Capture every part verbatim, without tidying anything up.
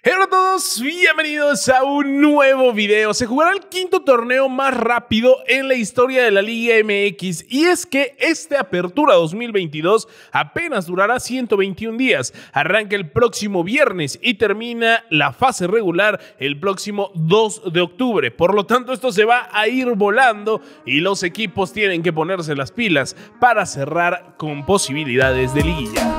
Hola a todos, bienvenidos a un nuevo video. Se jugará el quinto torneo más rápido en la historia de la Liga M X y es que esta apertura dos mil veintidós apenas durará ciento veintiún días. Arranca el próximo viernes y termina la fase regular el próximo dos de octubre. Por lo tanto, esto se va a ir volando y los equipos tienen que ponerse las pilas para cerrar con posibilidades de liguilla.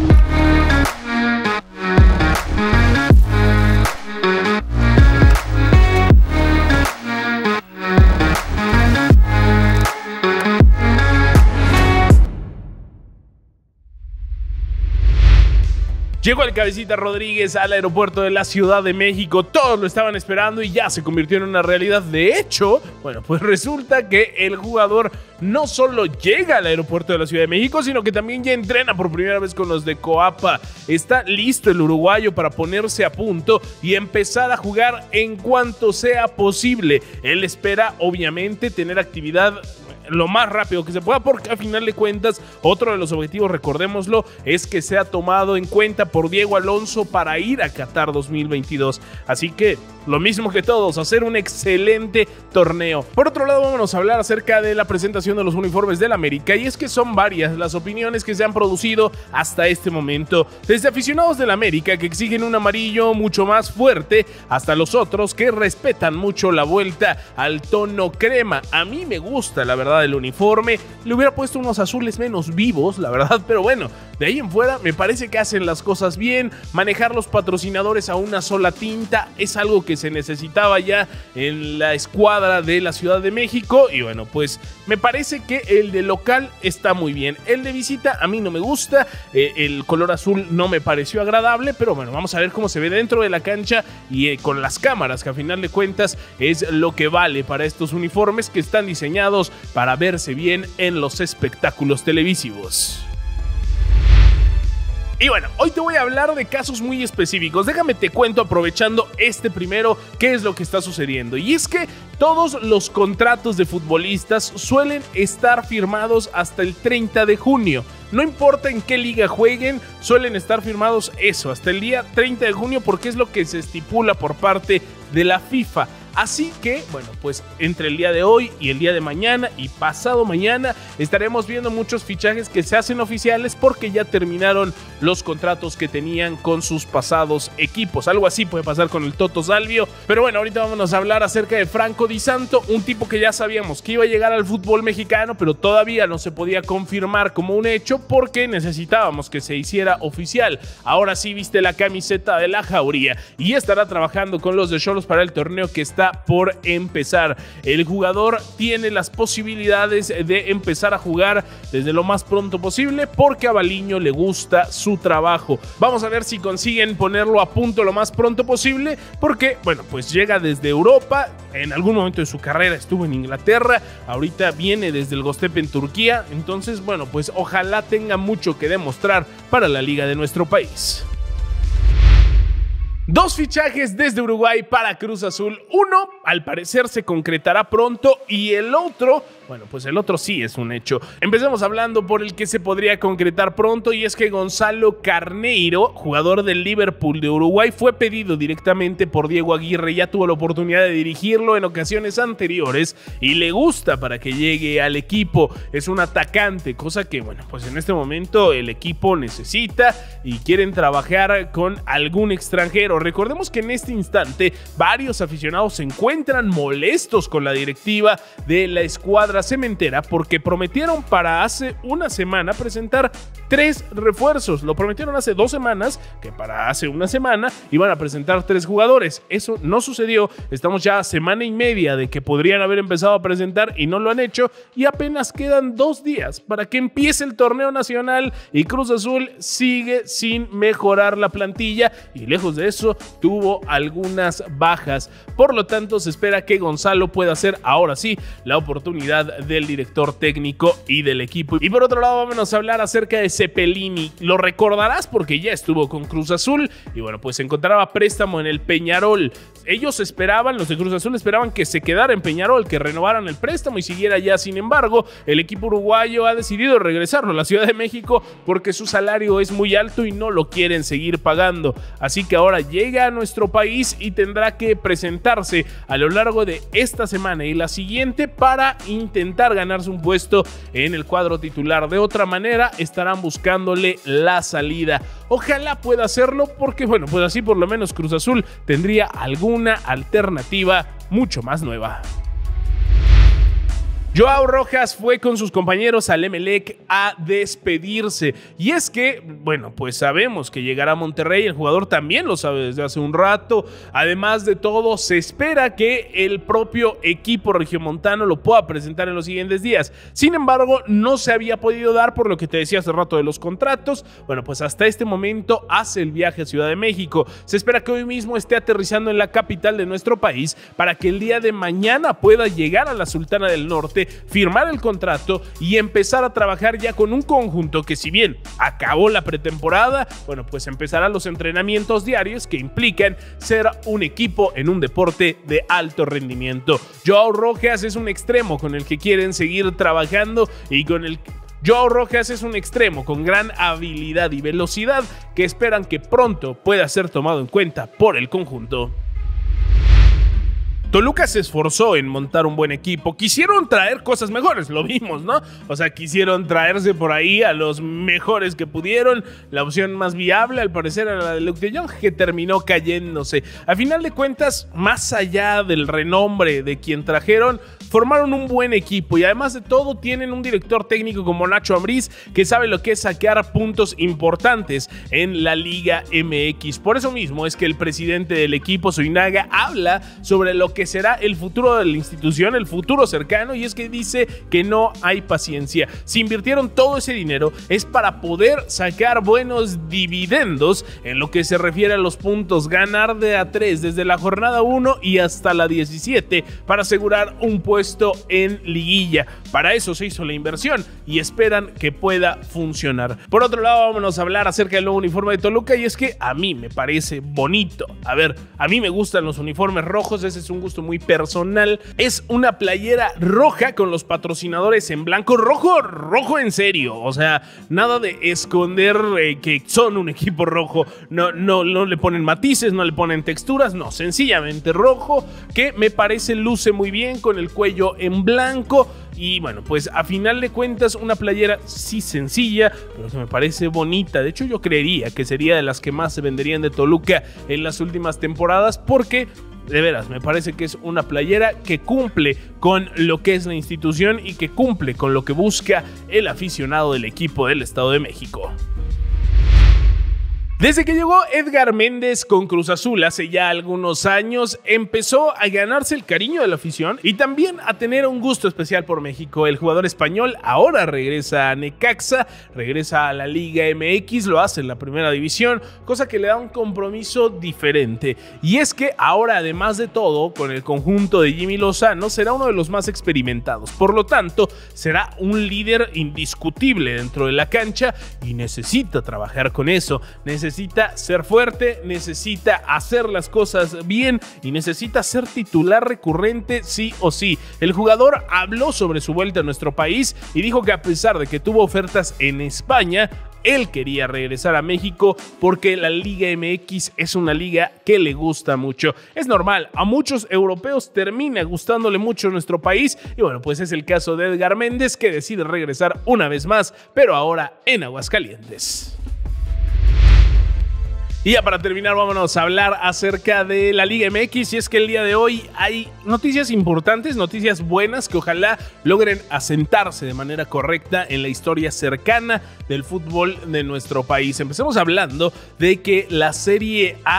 Llegó el Cabecita Rodríguez al aeropuerto de la Ciudad de México, todos lo estaban esperando y ya se convirtió en una realidad. De hecho, bueno, pues resulta que el jugador no solo llega al aeropuerto de la Ciudad de México, sino que también ya entrena por primera vez con los de Coapa. Está listo el uruguayo para ponerse a punto y empezar a jugar en cuanto sea posible. Él espera, obviamente, tener actividad lo más rápido que se pueda, porque a final de cuentas otro de los objetivos, recordémoslo, es que sea tomado en cuenta por Diego Alonso para ir a Qatar dos mil veintidós. Así que lo mismo que todos, hacer un excelente torneo. Por otro lado, vamos a hablar acerca de la presentación de los uniformes del América, y es que son varias las opiniones que se han producido hasta este momento, desde aficionados del América que exigen un amarillo mucho más fuerte, hasta los otros que respetan mucho la vuelta al tono crema. A mí me gusta, la verdad, el uniforme. Le hubiera puesto unos azules menos vivos, la verdad, pero bueno, de ahí en fuera me parece que hacen las cosas bien. Manejar los patrocinadores a una sola tinta es algo que se necesitaba ya en la escuadra de la Ciudad de México, y bueno, pues me parece que el de local está muy bien. El de visita a mí no me gusta, eh, el color azul no me pareció agradable, pero bueno, vamos a ver cómo se ve dentro de la cancha y eh, con las cámaras, que a final de cuentas es lo que vale para estos uniformes que están diseñados para para verse bien en los espectáculos televisivos. Y bueno, hoy te voy a hablar de casos muy específicos. Déjame te cuento, aprovechando este primero, qué es lo que está sucediendo. Y es que todos los contratos de futbolistas suelen estar firmados hasta el treinta de junio. No importa en qué liga jueguen, suelen estar firmados eso, hasta el día treinta de junio, porque es lo que se estipula por parte de la FIFA. Así que, bueno, pues entre el día de hoy y el día de mañana y pasado mañana estaremos viendo muchos fichajes que se hacen oficiales porque ya terminaron los contratos que tenían con sus pasados equipos. Algo así puede pasar con el Toto Salvio. Pero bueno, ahorita vamos a hablar acerca de Franco Di Santo, un tipo que ya sabíamos que iba a llegar al fútbol mexicano, pero todavía no se podía confirmar como un hecho porque necesitábamos que se hiciera oficial. Ahora sí viste la camiseta de la Jauría y estará trabajando con los de Xolos para el torneo que está por empezar. El jugador tiene las posibilidades de empezar a jugar desde lo más pronto posible porque a Baliño le gusta su trabajo. Vamos a ver si consiguen ponerlo a punto lo más pronto posible, porque bueno, pues llega desde Europa. En algún momento de su carrera estuvo en Inglaterra, ahorita viene desde el Göztepe en Turquía. Entonces bueno, pues ojalá tenga mucho que demostrar para la liga de nuestro país. Dos fichajes desde Uruguay para Cruz Azul. Uno, al parecer, se concretará pronto y el otro, bueno, pues el otro sí es un hecho. Empecemos hablando por el que se podría concretar pronto, y es que Gonzalo Carneiro, jugador del Liverpool de Uruguay, fue pedido directamente por Diego Aguirre. Ya tuvo la oportunidad de dirigirlo en ocasiones anteriores y le gusta para que llegue al equipo. Es un atacante, cosa que, bueno, pues en este momento el equipo necesita y quieren trabajar con algún extranjero. Recordemos que en este instante varios aficionados se encuentran molestos con la directiva de la escuadra cementera porque prometieron para hace una semana presentar tres refuerzos. Lo prometieron hace dos semanas, que para hace una semana iban a presentar tres jugadores. Eso no sucedió. Estamos ya a semana y media de que podrían haber empezado a presentar y no lo han hecho, y apenas quedan dos días para que empiece el torneo nacional y Cruz Azul sigue sin mejorar la plantilla y lejos de eso tuvo algunas bajas. Por lo tanto, se espera que Gonzalo pueda ser ahora sí la oportunidad voluntad del director técnico y del equipo. Y por otro lado, vámonos a hablar acerca de Cepelini. Lo recordarás porque ya estuvo con Cruz Azul y bueno, pues se encontraba préstamo en el Peñarol. Ellos esperaban, los de Cruz Azul esperaban que se quedara en Peñarol, que renovaran el préstamo y siguiera ya. Sin embargo, el equipo uruguayo ha decidido regresarlo a la Ciudad de México porque su salario es muy alto y no lo quieren seguir pagando. Así que ahora llega a nuestro país y tendrá que presentarse a lo largo de esta semana y la siguiente para intentar ganarse un puesto en el cuadro titular. De otra manera, estarán buscándole la salida. Ojalá pueda hacerlo porque, bueno, pues así por lo menos Cruz Azul tendría alguna alternativa mucho más nueva. Joao Rojas fue con sus compañeros al Emelec a despedirse. Y es que, bueno, pues sabemos que llegará a Monterrey, el jugador también lo sabe desde hace un rato. Además de todo, se espera que el propio equipo regiomontano lo pueda presentar en los siguientes días. Sin embargo, no se había podido dar por lo que te decía hace rato de los contratos. Bueno, pues hasta este momento hace el viaje a Ciudad de México. Se espera que hoy mismo esté aterrizando en la capital de nuestro país para que el día de mañana pueda llegar a la Sultana del Norte, firmar el contrato y empezar a trabajar ya con un conjunto que, si bien acabó la pretemporada, bueno, pues empezarán los entrenamientos diarios que implican ser un equipo en un deporte de alto rendimiento. Joao Rojas es un extremo con el que quieren seguir trabajando y con el Joao Rojas es un extremo con gran habilidad y velocidad que esperan que pronto pueda ser tomado en cuenta por el conjunto. Toluca se esforzó en montar un buen equipo. Quisieron traer cosas mejores, lo vimos, ¿no? O sea, quisieron traerse por ahí a los mejores que pudieron. La opción más viable, al parecer, era la de Luuk de Jong, que terminó cayéndose. A final de cuentas, más allá del renombre de quien trajeron, formaron un buen equipo y además de todo tienen un director técnico como Nacho Ambriz que sabe lo que es sacar puntos importantes en la Liga M X. Por eso mismo es que el presidente del equipo, Suinaga, habla sobre lo que será el futuro de la institución, el futuro cercano, y es que dice que no hay paciencia. Si invirtieron todo ese dinero es para poder sacar buenos dividendos en lo que se refiere a los puntos, ganar de a tres desde la jornada uno y hasta la diecisiete para asegurar un puesto en liguilla. Para eso se hizo la inversión y esperan que pueda funcionar. Por otro lado, vámonos a hablar acerca del nuevo uniforme de Toluca, y es que a mí me parece bonito. A ver, a mí me gustan los uniformes rojos, ese es un gusto muy personal. Es una playera roja con los patrocinadores en blanco, rojo, rojo en serio. O sea, nada de esconder eh, que son un equipo rojo. No, no, no le ponen matices, no le ponen texturas, no, sencillamente rojo, que me parece luce muy bien con el cuello en blanco. Y bueno, pues a final de cuentas una playera sí sencilla, pero que me parece bonita. De hecho, yo creería que sería de las que más se venderían de Toluca en las últimas temporadas, porque de veras me parece que es una playera que cumple con lo que es la institución y que cumple con lo que busca el aficionado del equipo del Estado de México. Desde que llegó Edgar Méndez con Cruz Azul hace ya algunos años, empezó a ganarse el cariño de la afición y también a tener un gusto especial por México. El jugador español ahora regresa a Necaxa, regresa a la Liga M X, lo hace en la primera división, cosa que le da un compromiso diferente. Y es que ahora, además de todo, con el conjunto de Jimmy Lozano, será uno de los más experimentados. Por lo tanto, será un líder indiscutible dentro de la cancha y necesita trabajar con eso. Necesita Necesita ser fuerte, necesita hacer las cosas bien y necesita ser titular recurrente sí o sí. El jugador habló sobre su vuelta a nuestro país y dijo que a pesar de que tuvo ofertas en España, él quería regresar a México porque la Liga M X es una liga que le gusta mucho. Es normal, a muchos europeos termina gustándole mucho nuestro país y bueno, pues es el caso de Edgar Méndez, que decide regresar una vez más, pero ahora en Aguascalientes. Y ya para terminar, vámonos a hablar acerca de la Liga M X, y es que el día de hoy hay noticias importantes, noticias buenas que ojalá logren asentarse de manera correcta en la historia cercana del fútbol de nuestro país. Empecemos hablando de que la Serie A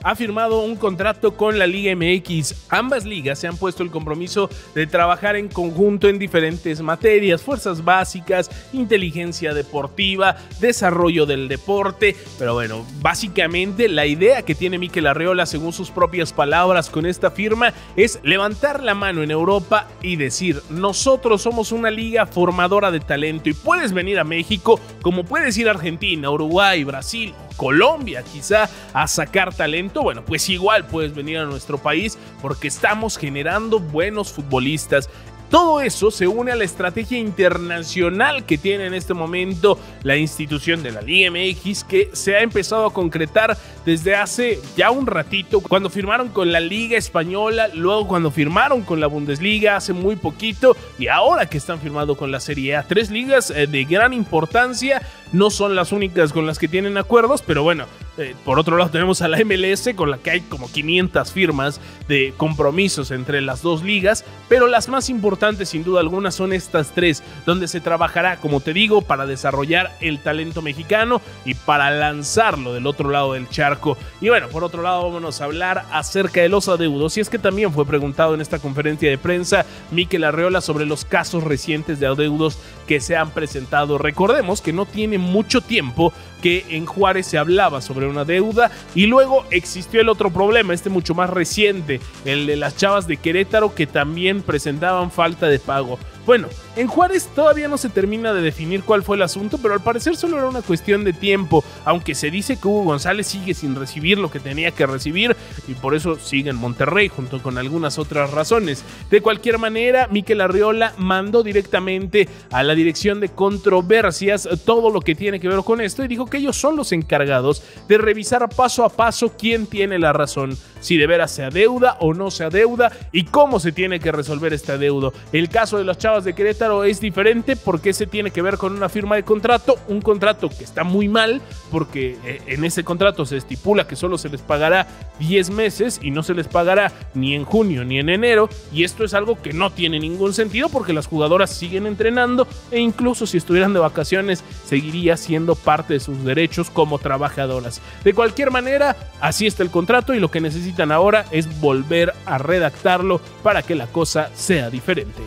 ha firmado un contrato con la Liga M X. Ambas ligas se han puesto el compromiso de trabajar en conjunto en diferentes materias: fuerzas básicas, inteligencia deportiva, desarrollo del deporte. Pero bueno, básicamente la idea que tiene Mikel Arriola, según sus propias palabras, con esta firma es levantar la mano en Europa y decir: nosotros somos una liga formadora de talento y puedes venir a México como puedes ir a Argentina, Uruguay, Brasil, Colombia quizá a sacar talento. Bueno, pues igual puedes venir a nuestro país porque estamos generando buenos futbolistas. Todo eso se une a la estrategia internacional que tiene en este momento la institución de la Liga M X, que se ha empezado a concretar desde hace ya un ratito, cuando firmaron con la Liga Española, luego cuando firmaron con la Bundesliga hace muy poquito y ahora que están firmando con la Serie A. Tres ligas eh, de gran importancia, no son las únicas con las que tienen acuerdos, pero bueno, eh, por otro lado tenemos a la M L S, con la que hay como quinientas firmas de compromisos entre las dos ligas, pero las más importantes sin duda alguna son estas tres, donde se trabajará, como te digo, para desarrollar el talento mexicano y para lanzarlo del otro lado del charco. Y bueno, por otro lado vámonos a hablar acerca de los adeudos, y es que también fue preguntado en esta conferencia de prensa Mikel Arriola sobre los casos recientes de adeudos que se han presentado. Recordemos que no tiene mucho tiempo que en Juárez se hablaba sobre una deuda y luego existió el otro problema, este mucho más reciente, el de las Chavas de Querétaro, que también presentaban falta de pago. Bueno, en Juárez todavía no se termina de definir cuál fue el asunto, pero al parecer solo era una cuestión de tiempo, aunque se dice que Hugo González sigue sin recibir lo que tenía que recibir y por eso sigue en Monterrey, junto con algunas otras razones. De cualquier manera, Mikel Arriola mandó directamente a la dirección de controversias todo lo que tiene que ver con esto y dijo que ellos son los encargados de revisar paso a paso quién tiene la razón, si de veras se adeuda o no se adeuda y cómo se tiene que resolver este adeudo. El caso de los Chavas de Querétaro es diferente porque se tiene que ver con una firma de contrato, un contrato que está muy mal porque en ese contrato se estipula que solo se les pagará diez meses y no se les pagará ni en junio ni en enero, y esto es algo que no tiene ningún sentido porque las jugadoras siguen entrenando e incluso si estuvieran de vacaciones seguiría siendo parte de sus derechos como trabajadoras. De cualquier manera, así está el contrato y lo que necesitan ahora es volver a redactarlo para que la cosa sea diferente.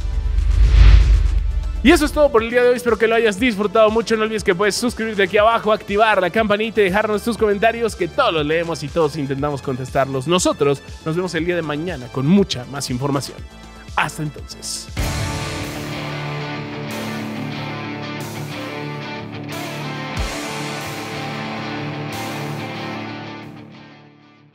Y eso es todo por el día de hoy, espero que lo hayas disfrutado mucho. No olvides que puedes suscribirte aquí abajo, activar la campanita y dejarnos tus comentarios, que todos los leemos y todos intentamos contestarlos. Nosotros nos vemos el día de mañana con mucha más información. Hasta entonces.